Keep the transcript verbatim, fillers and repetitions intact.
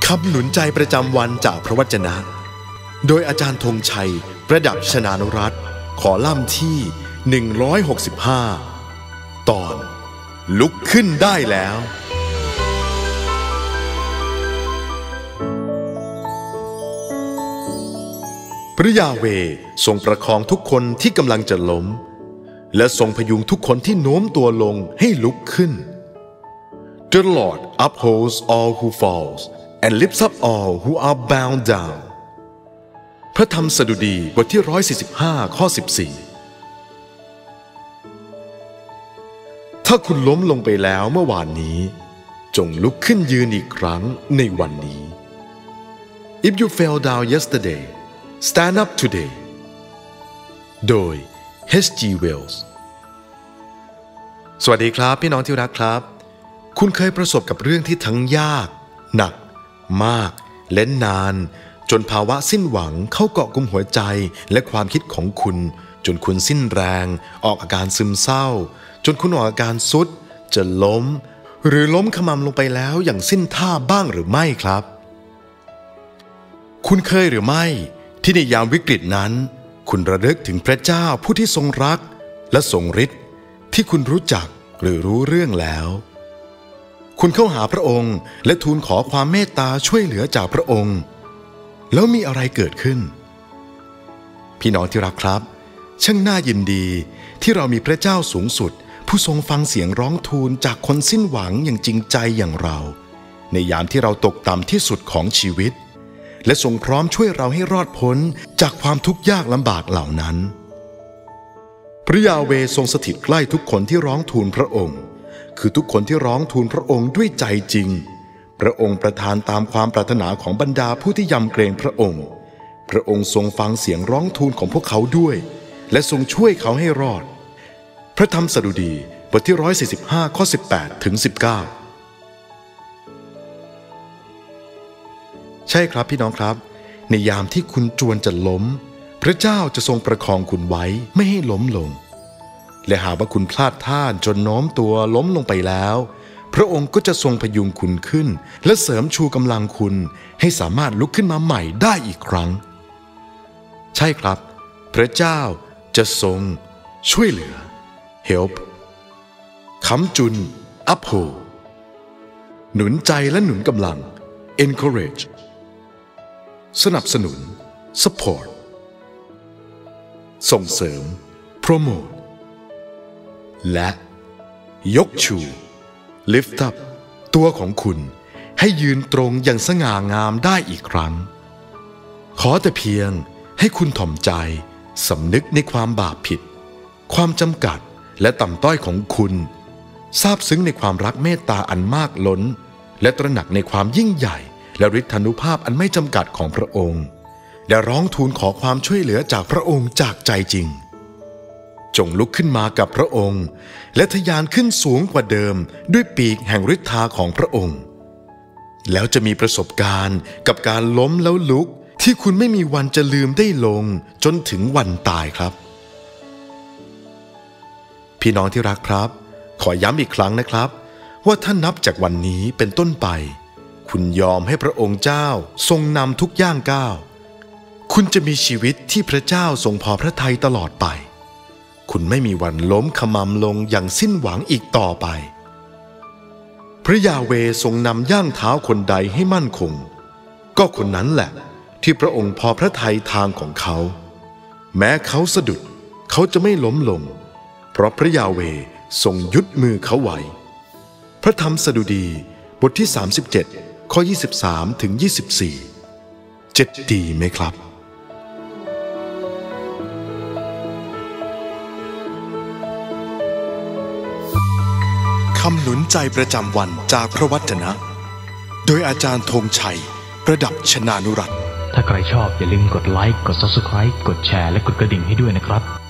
คำหนุนใจประจำวันจากพระวจนะโดยอาจารย์ธงชัยประดับชนานุรัตน์ขอล่ำที่หนึ่งร้อยหกสิบห้าตอนลุกขึ้นได้แล้วพระยาเวห์ทรงประคองทุกคนที่กำลังจะล้มและทรงพยุงทุกคนที่โน้มตัวลงให้ลุกขึ้น The Lord upholds all who falls and lifts up all who are bound down พระธรรมสดุดีบทที่หนึ่งร้อยสี่สิบห้าข้อสิบสี่ถ้าคุณล้มลงไปแล้วเมื่อวานนี้จงลุกขึ้นยืนอีกครั้งในวันนี้ If you fell down yesterday stand up today โดย เอช จี Wells สวัสดีครับพี่น้องที่รักครับคุณเคยประสบกับเรื่องที่ทั้งยากหนักมากและนานจนภาวะสิ้นหวังเข้าเกาะกุมหัวใจและความคิดของคุณจนคุณสิ้นแรงออกอาการซึมเศร้าจนคุณออกอาการสุดจะล้มหรือล้มขมำลงไปแล้วอย่างสิ้นท่าบ้างหรือไม่ครับคุณเคยหรือไม่ที่ในยามวิกฤตนั้นคุณระลึกถึงพระเจ้าผู้ที่ทรงรักและทรงฤทธิ์ที่คุณรู้จักหรือรู้เรื่องแล้วคุณเข้าหาพระองค์และทูลขอความเมตตาช่วยเหลือจากพระองค์แล้วมีอะไรเกิดขึ้นพี่น้องที่รักครับช่างน่ายินดีที่เรามีพระเจ้าสูงสุดผู้ทรงฟังเสียงร้องทูลจากคนสิ้นหวังอย่างจริงใจอย่างเราในยามที่เราตกต่ำที่สุดของชีวิตและทรงพร้อมช่วยเราให้รอดพ้นจากความทุกข์ยากลำบากเหล่านั้นพระยาเวห์ทรงสถิตใกล้ทุกคนที่ร้องทูลพระองค์คือทุกคนที่ร้องทูลพระองค์ด้วยใจจริงพระองค์ประทานตามความปรารถนาของบรรดาผู้ที่ยำเกรงพระองค์พระองค์ทรงฟังเสียงร้องทูลของพวกเขาด้วยและทรงช่วยเขาให้รอดพระธรรมสดุดีบทที่หนึ่งร้อยสี่สิบห้าข้อสิบแปดถึงสิบเก้าใช่ครับพี่น้องครับในยามที่คุณจวนจะล้มพระเจ้าจะทรงประคองคุณไว้ไม่ให้ล้มลงและหากว่าคุณพลาดท่าจนโน้มตัวล้มลงไปแล้วพระองค์ก็จะทรงพยุงคุณขึ้นและเสริมชูกำลังคุณให้สามารถลุกขึ้นมาใหม่ได้อีกครั้งใช่ครับพระเจ้าจะทรงช่วยเหลือ help ค้ำจุน uphold หนุนใจและหนุนกำลัง encourage สนับสนุน support ส่งเสริม promote และยกชู lift up ตัวของคุณให้ยืนตรงอย่างสง่างามได้อีกครั้งขอแต่เพียงให้คุณถ่อมใจสำนึกในความบาปผิดความจำกัดและต่ำต้อยของคุณซาบซึ้งในความรักเมตตาอันมากล้นและตระหนักในความยิ่งใหญ่และฤทธานุภาพอันไม่จำกัดของพระองค์และร้องทูลขอความช่วยเหลือจากพระองค์จากใจจริงจงลุกขึ้นมากับพระองค์และทะยานขึ้นสูงกว่าเดิมด้วยปีกแห่งฤทธาของพระองค์แล้วจะมีประสบการณ์กับการล้มแล้วลุกที่คุณไม่มีวันจะลืมได้ลงจนถึงวันตายครับพี่น้องที่รักครับขอย้ำอีกครั้งนะครับว่าถ้านับจากวันนี้เป็นต้นไปคุณยอมให้พระองค์เจ้าทรงนำทุกย่างก้าวคุณจะมีชีวิตที่พระเจ้าทรงพอพระทัยตลอดไปคุณไม่มีวันล้มขมำลงอย่างสิ้นหวังอีกต่อไปพระยาเวห์ทรงนำย่างเท้าคนใดให้มั่นคงก็คนนั้นแหละที่พระองค์พอพระทัยทางของเขาแม้เขาสะดุดเขาจะไม่ล้มลงเพราะพระยาเวห์ทรงยึดมือเขาไว้พระธรรมสดุดีบทที่สามสิบเจ็ดข้อยี่สิบสามถึงยี่สิบสี่เจ็ดดีไหมครับคำหนุนใจประจำวันจากพระวจนะโดยอาจารย์ธงชัยประดับชนานุรัตน์ถ้าใครชอบอย่าลืมกดไลค์กด ซับสไครบ์ กดแชร์และกดกระดิ่งให้ด้วยนะครับ